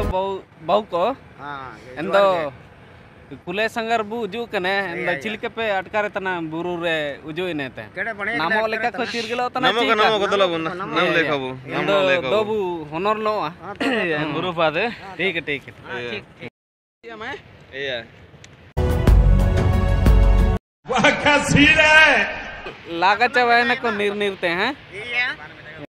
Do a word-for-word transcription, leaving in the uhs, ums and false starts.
बहु बहु को हां एंदो कुले संगर बु उजू कने एंदो चिलके पे अटकारे तना बुरु रे उजू इनेते नामो लेका को चिरगलो तना नमो का नमो को दलबु नाम लेखबु एंदो दोबु होनर लो बुरु पादे ठीक है ठीक है ठीक है मैं एया वाह का सीन है लागा चवाने को निर निरते हैं